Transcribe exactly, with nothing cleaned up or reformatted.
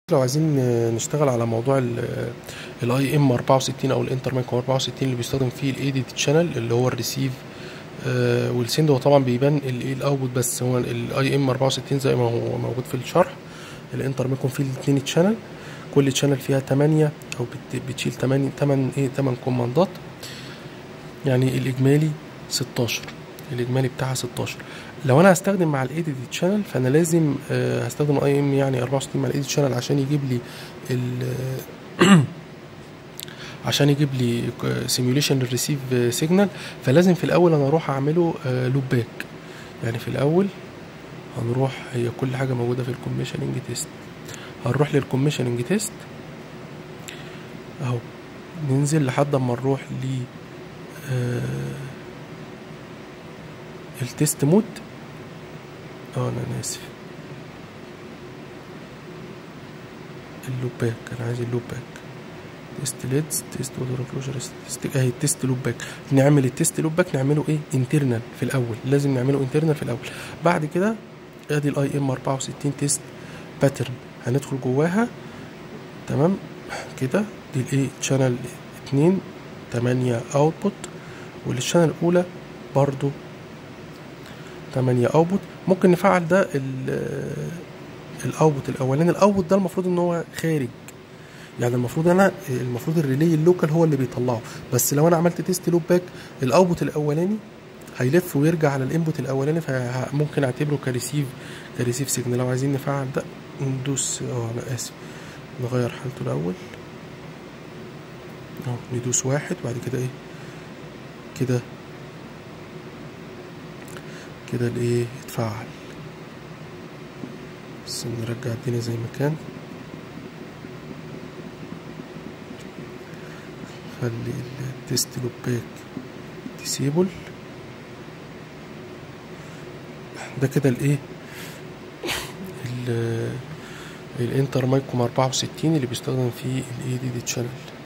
لو عايزين نشتغل على موضوع الاي ام أربعة وستين او الانتر مايكرو أربعة وستين اللي بيستخدم فيه الايديت شانل اللي هو الريسيف آه والسند. هو طبعا بيبان الايه الاوتبوت، بس هو الاي ام أربعة وستين زي ما هو موجود في الشرح. الانتر مايكرو فيه الاثنين تشانل، كل تشانل فيها تمانية او بتشيل تمانية تمن ايه تمن كوماندات، يعني الاجمالي ستاشر، الاجمالي بتاعها ستاشر. لو انا هستخدم مع الايديت شانل فانا لازم أه هستخدم اي ام يعني أربعة وستين مع الايديت شانل عشان يجيب لي ال عشان يجيب لي سيميوليشن للريسيف سيجنال. فلازم في الاول انا اروح اعمله أه لوب باك. يعني في الاول هنروح، هي كل حاجه موجوده في الكوميشننج تيست، هنروح للكوميشننج تيست اهو، ننزل لحد اما نروح ل أه التيست مود. اه انا اسف، اللوب باك، انا عايز اللوب باك. تيست ليدز، تيست ووتر كلوجر، تيست اهي التيست لوب باك. نعمل التيست لوب باك نعمله ايه انترنال في الاول، لازم نعمله انترنال في الاول. بعد كده ادي الاي ام أربعة وستين تيست باترن هندخل جواها. تمام كده، دي الايه شانل اتنين تمانية اوتبوت، والشانل الاولى برضو تمانية اوتبوت. ممكن نفعل ده الاوتبوت الاولاني. الاوتبوت ده المفروض ان هو خارج، يعني المفروض انا المفروض الريلي اللوكال هو اللي بيطلعه، بس لو انا عملت تيست لوب باك الاوتبوت الاولاني هيلف ويرجع على الانبوت الاولاني، فممكن اعتبره كريسيف كريسيف سيجنال. لو عايزين نفعل ده ندوس اه انا اسف نغير حالته الاول اهو، ندوس واحد بعد كده ايه كده كده الايه اتفعل. بس نرجع الدنيا زي ما كان، خلي التيست لوب باك ديسيبل. ده كده الايه الانتر مايكرو أربعة وستين اللي بيستخدم فيه الاي دي دي شانل.